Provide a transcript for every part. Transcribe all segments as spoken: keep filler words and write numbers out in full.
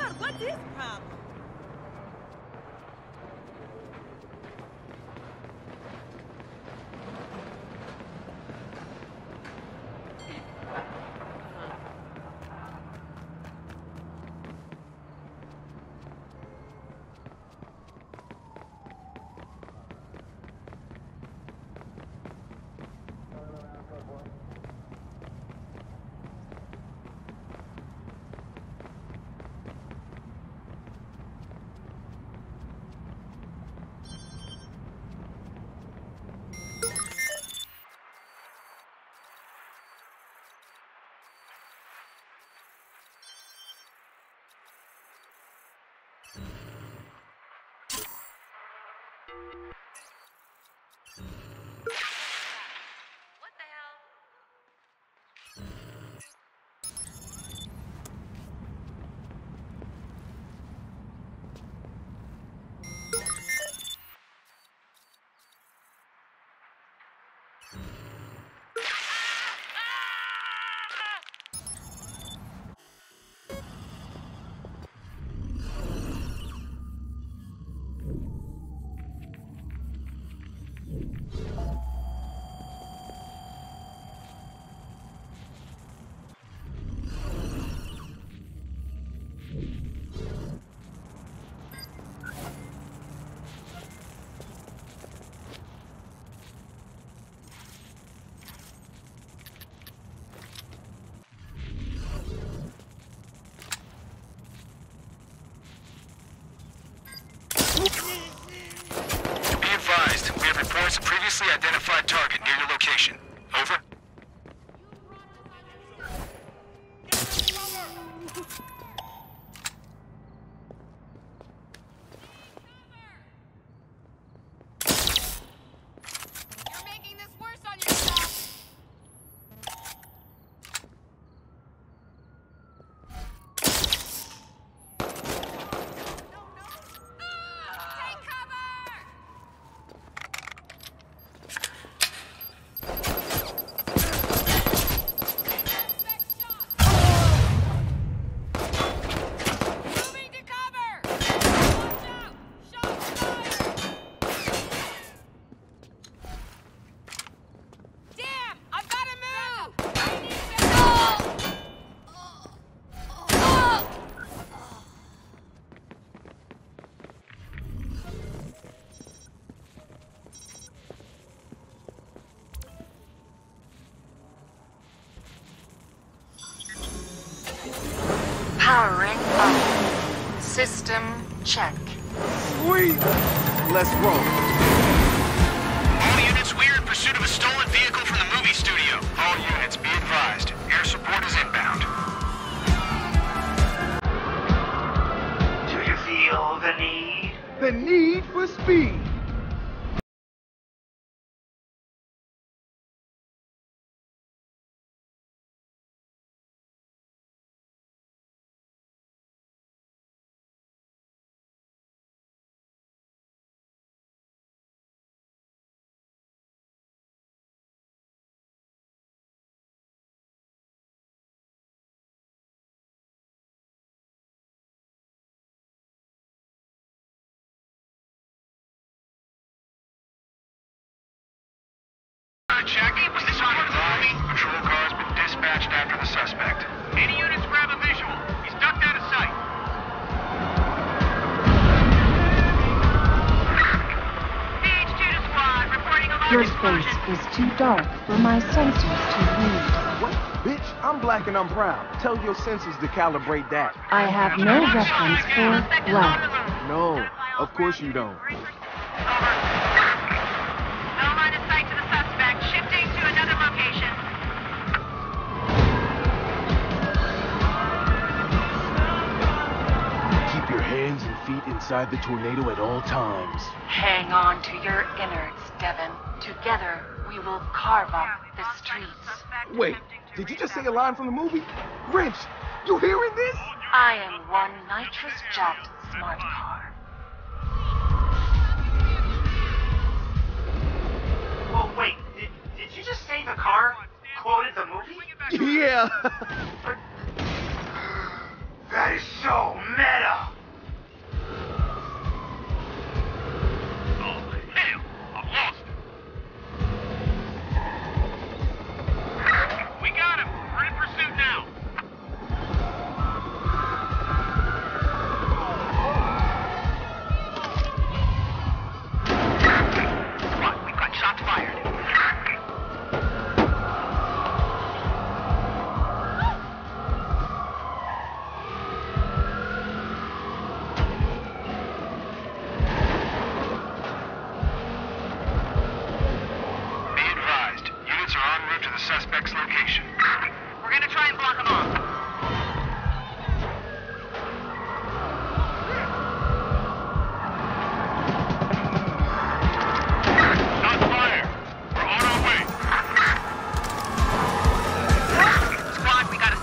God, what's his problem? What the hell? Be advised, we have reports of previously identified target near your location. Over. You're making this worse on yourself! Take cover! Moving to cover! Watch out! Shots fired! Damn! I've got to move! I need to... Powering up. System check. Sweet! Let's roll. All units, we are in pursuit of a stolen vehicle from the movie studio. All units, be advised. Air support is inbound. Do you feel the need? The need for speed. Check. Was this part of the movie? Patrol car's been dispatched after the suspect. Any units grab a visual. He's ducked out of sight. C H two to squad, reporting a large Your explosion. space is too dark for my sensors to read. What? Bitch, I'm black and I'm proud. Tell your sensors to calibrate that. I have no reference for black. No, of course you don't. Over. No line of sight to the suspect. Shifting to another location. Keep your hands and feet inside the tornado at all times. Hang on to your innards, Devin. Together, we will carve up the streets. Wait, did you just say a line from the movie? Wrench, you hearing this? I am one nitrous-jacked smart car. Well, wait, did, did you just say the car quoted the movie? Yeah. That is so meta! Oh, hell, I've lost him. We got him. We're in pursuit now. Squad, we've got shots fired. Suspect's location. We're gonna try and block him off. Shots fired. We're on our way. Squad, we got a...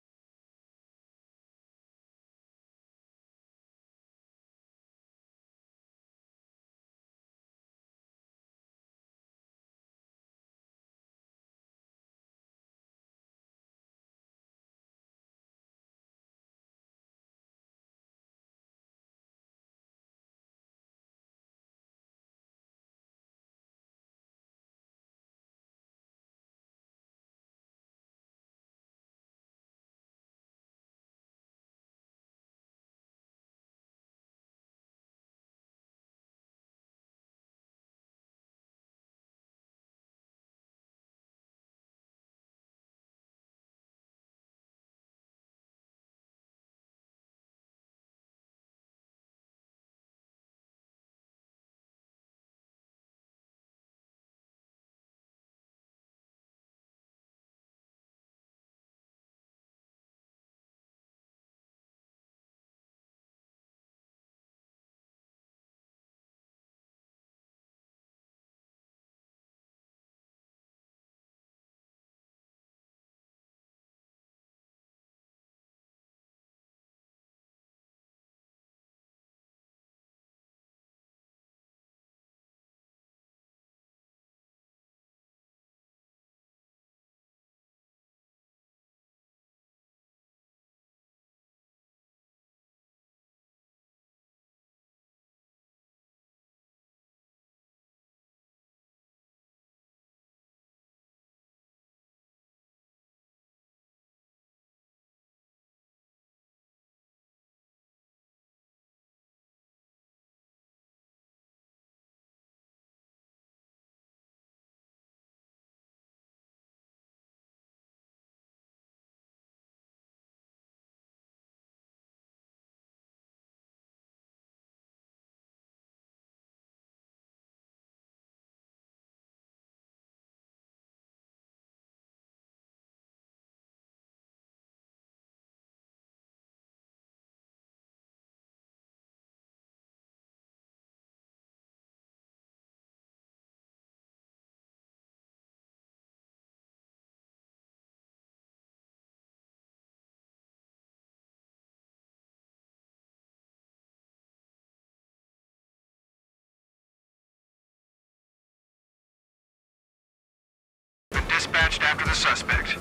Dispatched after the suspect.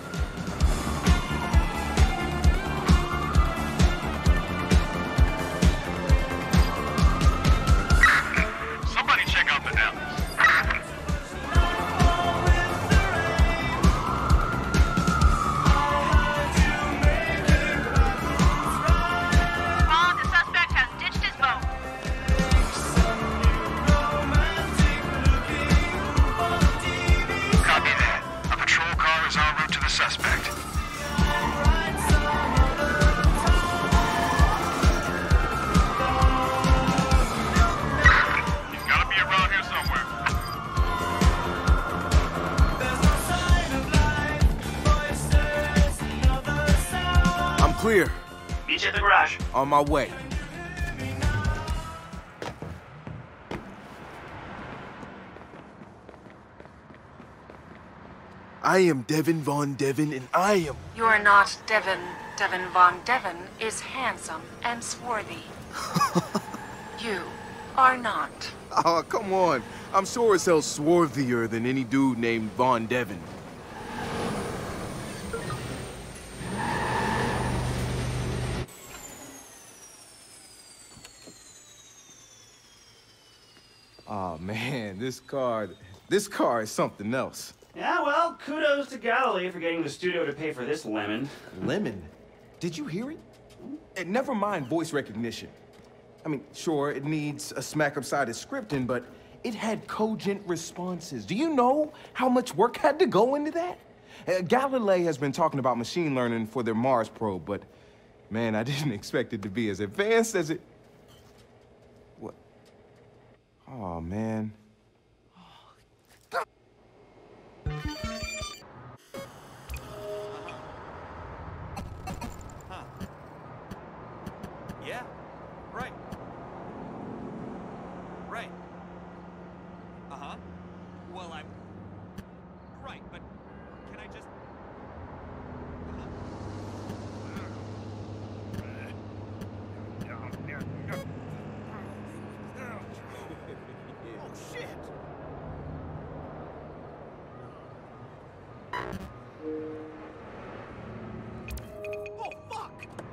Somebody check out the Dallas. Mom, the suspect has ditched his boat. Copy that. A patrol car is en route to the suspect. He's gotta be around here somewhere. I'm clear. Meet you at the garage. On my way. I am Devin Von Devin, and I am... You are not Devin. Devin Von Devin is handsome and swarthy. You are not. Oh, come on. I'm sure as hell swarthier than any dude named Von Devin. Oh man, this car, this car is something else. Yeah, well, kudos to Galilee for getting the studio to pay for this lemon. Lemon? Did you hear it? And never mind voice recognition. I mean, sure, it needs a smack upside of scripting, but it had cogent responses. Do you know how much work had to go into that? Uh, Galilee has been talking about machine learning for their Mars probe, but man, I didn't expect it to be as advanced as it... What? Oh, man. Huh. Yeah, right. Right. Uh-huh. Well, I'm... Right, but can I just... Oh, shit! Oh, fuck!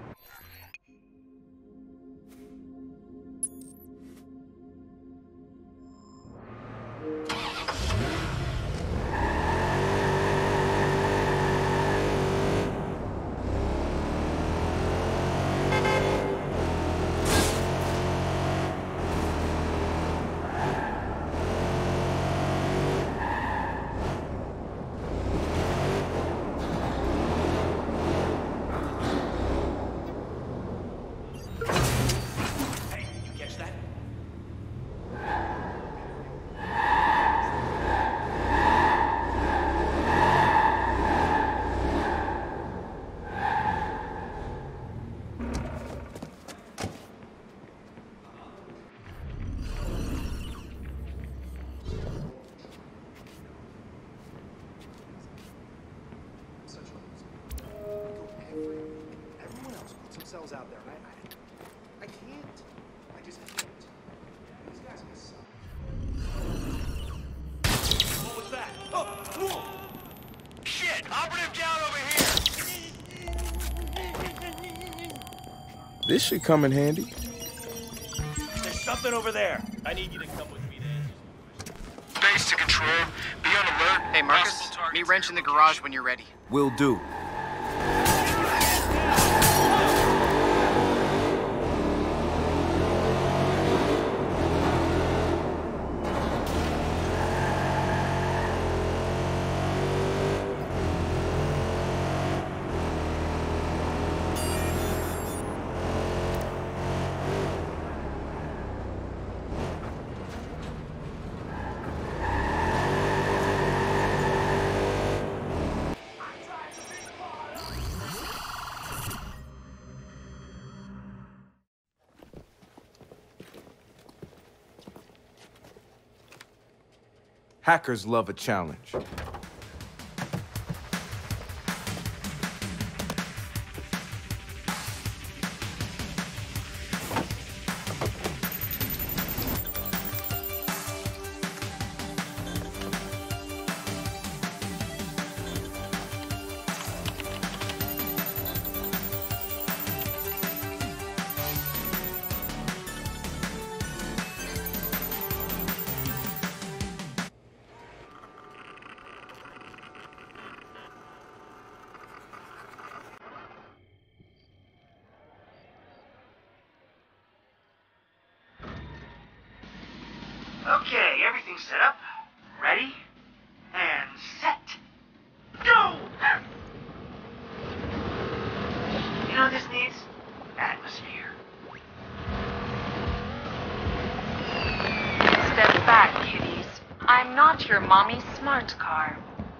Hey, you catch that? Everyone else puts themselves out there, and I, I, I can't. I just can't. These guys are suck. What was that? Oh, whoa! Shit! Operative down over here! This should come in handy. There's something over there. I need you to come with me to answer. Base to control. Be on alert. Hey, Marcus, Possible targets meet Wrench in the near garage location. when you're ready. Will do. Hackers love a challenge. Okay, everything's set up. Ready? And set. Go! You know what this needs? Atmosphere. Step back, kiddies. I'm not your mommy's smart car.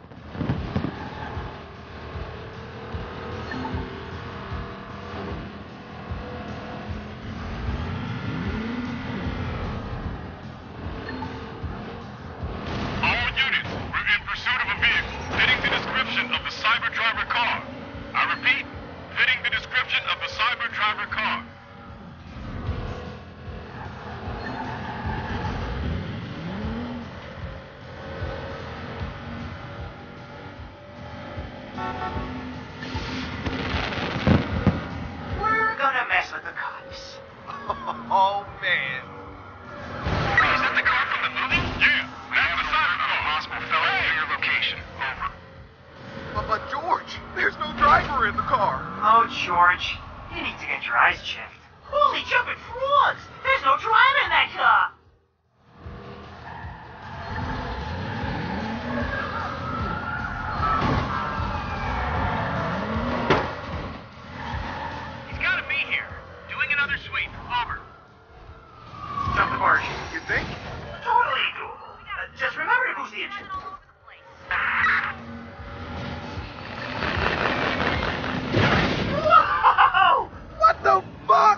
All units, we're in pursuit of a vehicle fitting the description of the Cyberdriver car. I repeat, fitting the description of the Cyberdriver car. We're gonna mess with the cops. Oh, man. Is that the car from the driver in the car. Oh, George, you need to get your eyes checked. Holy jumping frogs! There's no driver in that car! He's gotta be here. Doing another sweep. Over. Jump the barge. You think? Totally doable. Uh, just remember to boost the engine. Whoa! What the fuck?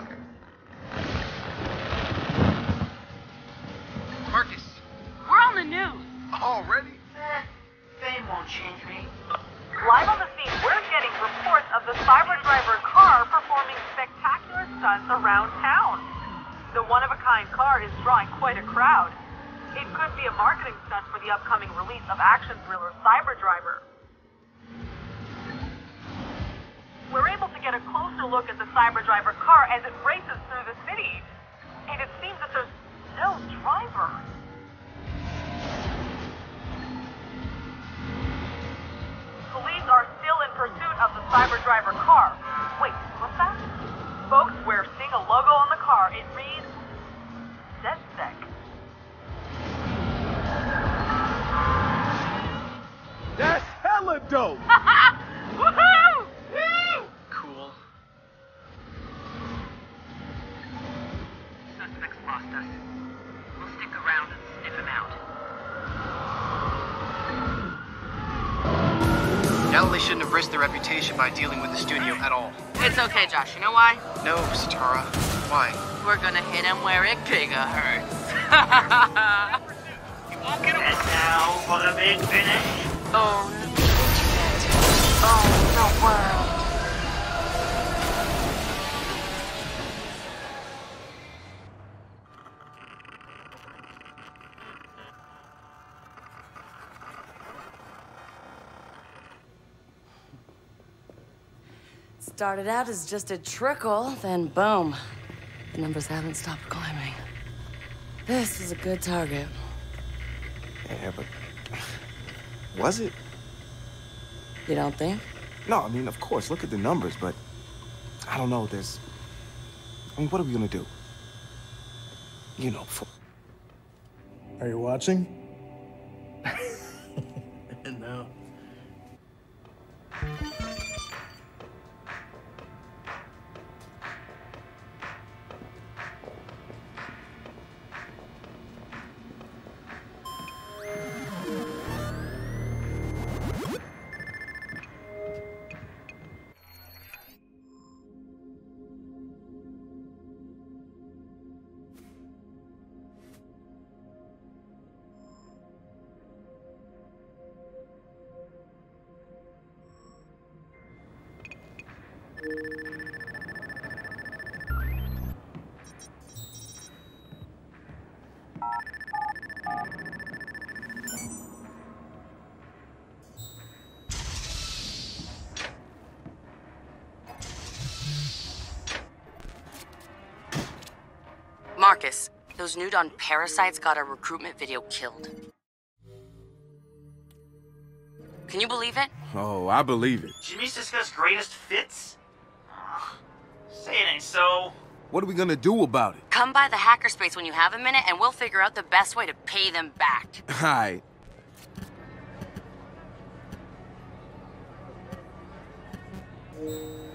Marcus. We're on the news. Already? Eh, fame won't change me. Live on the scene, we're getting reports of the Cyberdriver car performing spectacular stunts around town. The one-of-a-kind car is drawing quite a crowd. It could be a marketing stunt for the upcoming release of action thriller Cyberdriver. We're able to get a closer look at the Cyberdriver car as it races through the city. And it seems that there's no driver. Police are still in pursuit of the Cyberdriver car. Wait, what's that? Folks, we're seeing a logo on the car. It reads DedSec. That's hella dope. Woohoo! Cool. Suspects lost us. We'll stick around and sniff him out. Galilee shouldn't have risked their reputation by dealing with the studio at all. It's okay, Josh. You know why? No, Satara. Why? We're gonna hit him where it bigger hurts. You won't get And away. now for the big finish. Own the internet. Own the world. Started out as just a trickle, then boom. The numbers haven't stopped climbing. This was a good target. Yeah, but was it? You don't think? No, I mean, of course, look at the numbers, but I don't know, there's... I mean, what are we gonna do? You know, for... Are you watching? No. Marcus, those Nudon parasites got our recruitment video killed. Can you believe it? Oh, I believe it. Jimmy Siska's greatest fits? Ugh. Say it ain't so. What are we gonna do about it? Come by the hackerspace when you have a minute and we'll figure out the best way to pay them back. Hi. Thank you.